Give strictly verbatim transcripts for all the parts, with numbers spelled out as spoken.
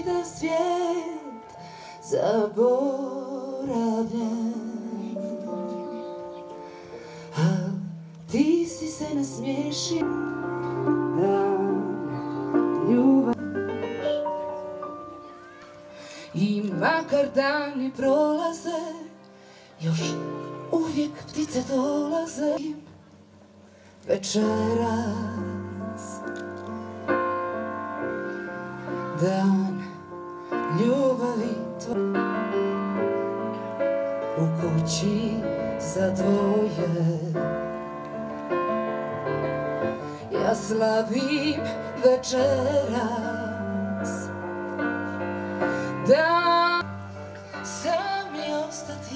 čitav svijet zaboravljen. Al ti si se nasmiješio da ljubav. I makar dani prolaze, još uvijek ptice dolaze. Večeras dan ljubavi tvoje u kući za dvoje. Ja slavim večeras da sam i ostati.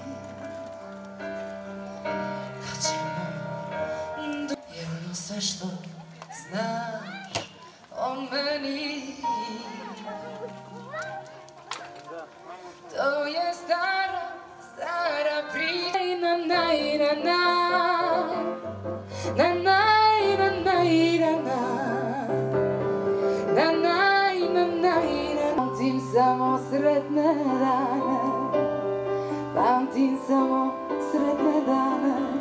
Kad ćemo, jer ono sve što znaš o meni, to je stara, stara priča. Na na na na na na na na na na na na. Pamtim samo sretne dane, pamtim samo sretne dane.